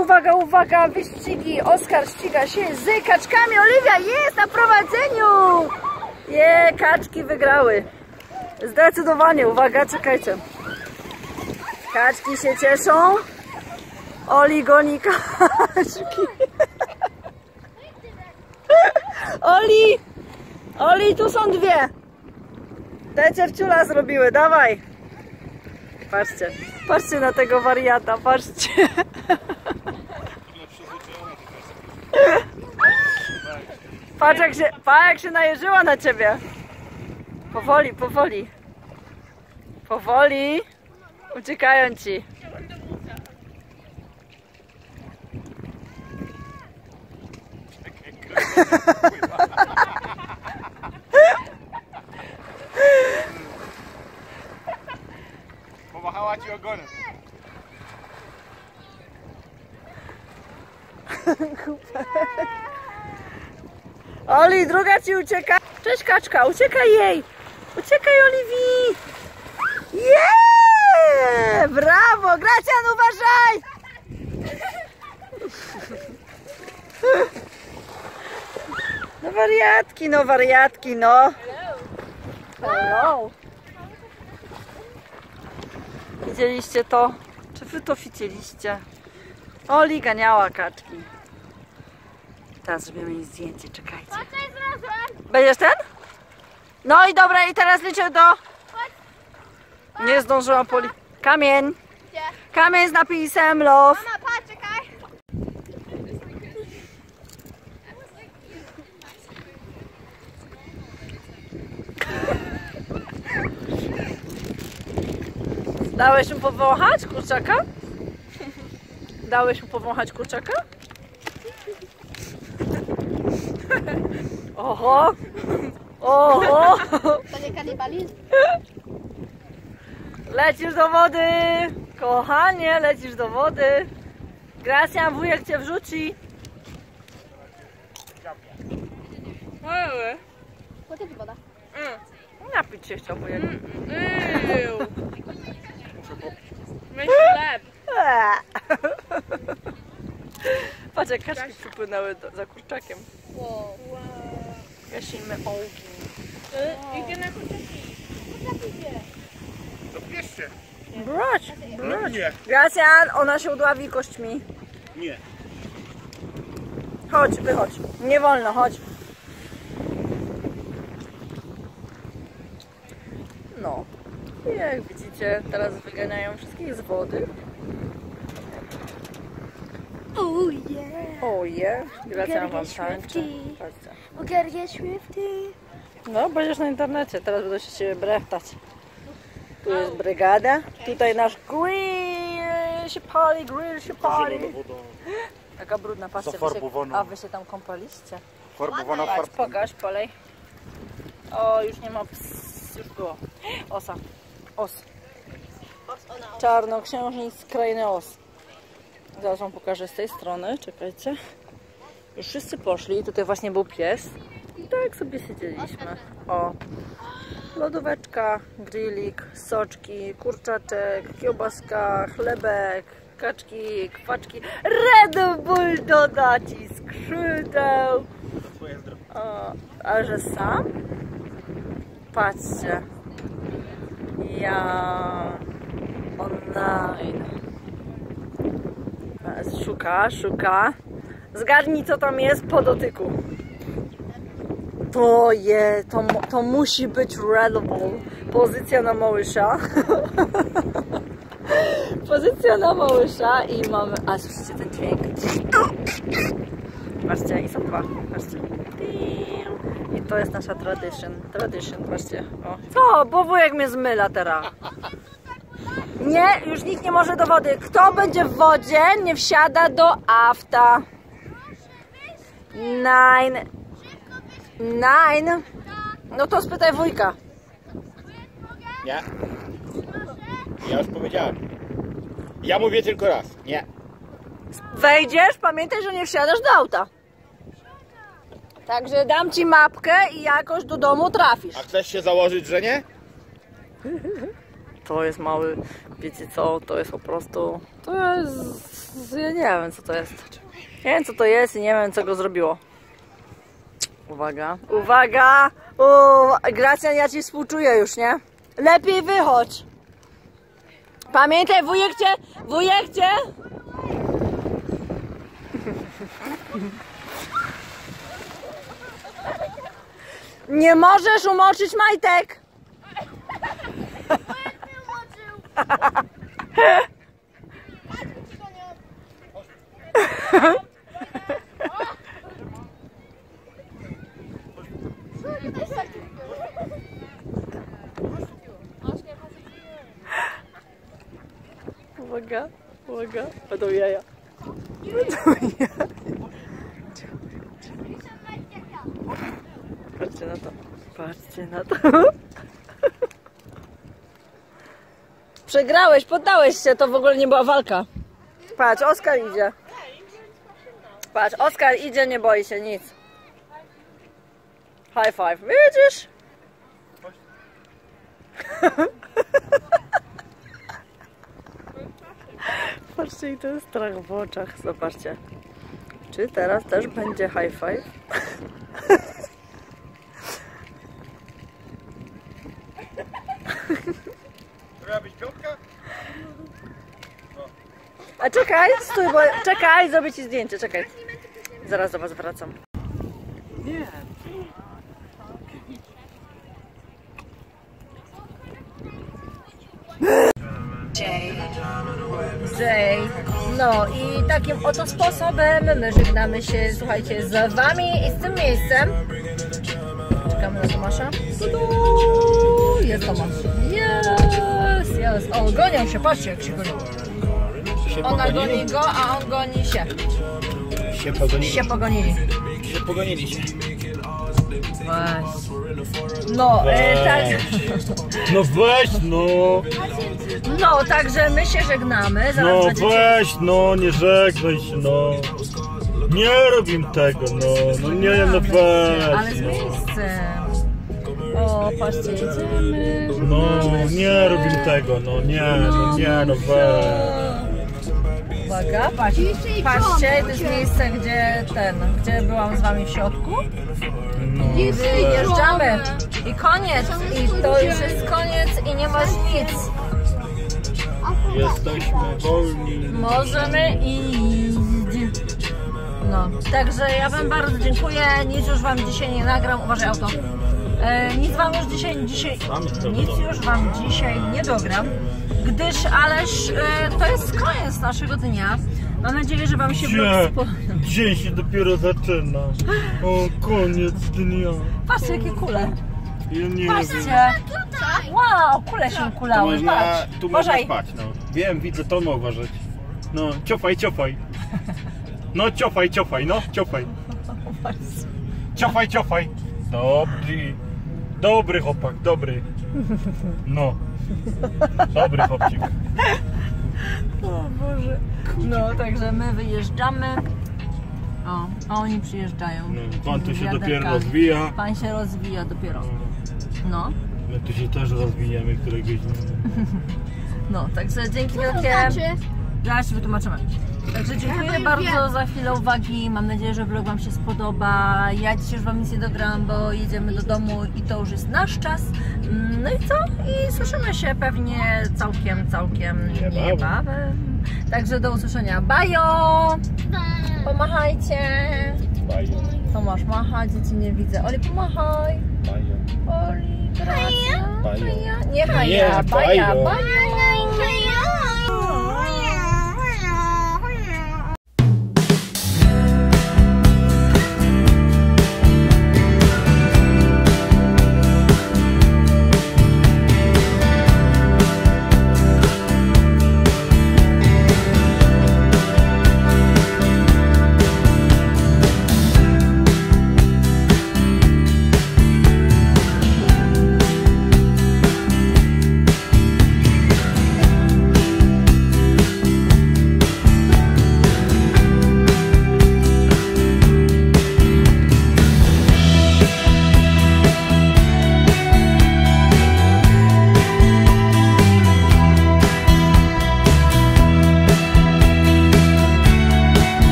uwaga, uwaga, wyścigi. Oskar ściga się z kaczkami. Oliwia jest na prowadzeniu. Kaczki wygrały. Zdecydowanie, uwaga, czekajcie. Kaczki się cieszą. Oli goni kaczki. Oli, tu są dwie. Te ciewciula zrobiły, dawaj. Patrzcie na tego wariata, patrzcie. Patrz jak się najeżyła na ciebie. Powoli, powoli. Powoli. Uciekają ci. Pomachała ci ogonem. Oli, druga ci ucieka. Cześć kaczka, uciekaj jej. Uciekaj Oliwii. Brawo, Gracjan, uważaj. No wariatki, no. Hello. Widzieliście to? Czy wy to widzieliście? Oli ganiała kaczki. Teraz zrobimy jej zdjęcie, czekajcie. Będziesz ten? No i dobra, i teraz liczę do... Nie zdążyłam poli... Kamień! Kamień z napisem love. Mama, patrz, czekaj. Dałeś mu powąchać kurczaka? Dałeś mu powąchać kurczaka? Oho! Oho! To nie kanibalizm. Lecisz do wody! Kochanie, lecisz do wody! Gracjan, wujek cię wrzuci! Po co ci woda? Napić się chciał wujek. Myśl chleb. Patrz jak kaczki przypłynęły za kurczakiem. Wow. Gasimy ogień. Idzie na kurczaki. To bierz się. Brać! No nie. Gracjan, ona się udławi kośćmi. Nie. Chodź, wychodź. Nie wolno, chodź. No. I jak widzicie, teraz wyganiają wszystkich z wody. Oh yeah. Oje, Gracjan wam Gotta get tańczy. swifty. Patrzcie. We gotta get swifty. No, będziesz na internecie, teraz będę się ciebie brechtać. Tu jest brygada, tutaj nasz grill się pali. Taka brudna, patrzcie, Zafarbowana. a wy się tam kąpaliście. Farbowana Patrz, farbką. pokaż, polej. O, już nie ma już było. Osa, os. Czarnoksiężnik z krainy os. Zaraz wam pokażę z tej strony, czekajcie. Już wszyscy poszli, tutaj właśnie był pies. I tak sobie siedzieliśmy. O, lodóweczka, grillik, soczki, kurczaczek, kiełbaska, chlebek, kaczki, kwaczki. Red Bull doda ci skrzydeł. A że sam? Patrzcie. Ja online. Szuka. Zgadnij co tam jest po dotyku. To musi być Red Bull. Pozycja na małysza. Pozycja na małysza i mamy... A słyszycie ten dźwięk? Patrzcie, i są dwa. Patrzcie. I to jest nasza tradition, patrzcie. O. Co? Bo wujek mnie zmyla teraz. Nie, już nikt nie może do wody. Kto będzie w wodzie, nie wsiada do afta. Nine. No to spytaj wujka. Nie. Ja już powiedziałem. Ja mówię tylko raz. Nie. Wejdziesz, pamiętaj, że nie wsiadasz do auta. Także dam ci mapkę i jakoś do domu trafisz. A chcesz się założyć, że nie? to jest mały, wiecie co, to jest po prostu, to jest, ja nie wiem co to jest. Nie wiem co to jest i nie wiem co go zrobiło. Uwaga, uwaga! Gracjan, ja ci współczuję już, nie? Lepiej wychodź! Pamiętaj, wujek cię! Nie możesz umoczyć majtek! Uwaga, uwaga, będą jaja. Patrzcie na to, patrzcie na to. Przegrałeś, poddałeś się, to w ogóle nie była walka. Patrz, Oskar idzie. Patrz, Oskar idzie, nie boi się nic. High five, widzisz? Patrzcie, i to jest strach w oczach, zobaczcie. Czy teraz też będzie high five? Trzeba być piątka? A czekaj, stój, bo czekaj, zrobię ci zdjęcie, czekaj. Zaraz do was wracam. Nie. Jay. No i takim oto sposobem my żegnamy się, słuchajcie, z wami i z tym miejscem. Czekamy na Tomasza. Jest Tomasz. Jest, jest. O, gonią się, patrzcie jak się gonią. Ona goni go, a on goni się. Się pogonili. Się pogonili. Się pogonili się. Weź. No, tak. No weź, no. No, także my się żegnamy. Zaraz No będziecie... weź, no nie żegnaj się, no. Nie robimy tego, no nie, no weź. Ale z No, miejscem. O, patrzcie, jedziemy. no nie robimy tego, no nie, no weź. Uwaga, patrzcie, to jest miejsce, gdzie byłam z wami w środku. I wyjeżdżamy. I koniec. I to już jest koniec i nie masz nic. Jesteśmy wolni. Możemy iść. No, także ja wam bardzo dziękuję. Nic już wam dzisiaj nie nagram. Uważaj, auto. Nic wam już dzisiaj nie dogram, gdyż to jest koniec naszego dnia. Mam nadzieję, że wam się vlog spodobał. Dzień się dopiero zaczyna. O, koniec dnia. Patrzcie, jakie kule. Ja nie Patrzcie. wiem. Wow, kule się kulały. Patrz. Tu można Uważaj. spać, no. Wiem, widzę, to ma uważać. No, ciofaj. No, ciofaj, no, ciofaj. Ciofaj. Dobry chłopak, dobry. No. Dobry chłopczyk. O Boże. No, także my wyjeżdżamy. O, a oni przyjeżdżają. No, pan tu się Wiaderka. dopiero rozwija. Pan się rozwija dopiero. No. My tu się też rozwijamy któregoś dnia. No, także dzięki wielkie. Zaraz się wytłumaczymy. Także dziękuję bardzo za chwilę uwagi. Mam nadzieję, że vlog wam się spodoba. Ja dzisiaj już wam nic nie dogram, bo jedziemy do domu i to już jest nasz czas. No i co? I słyszymy się pewnie całkiem niebawem. Także do usłyszenia. Bajo! Pomachajcie! Bajo. Tomasz macha, dzieci nie widzę. Oli, pomachaj! Bajo. Oli, gracja! Bajo. Nie haja, baja, bajo. bajo!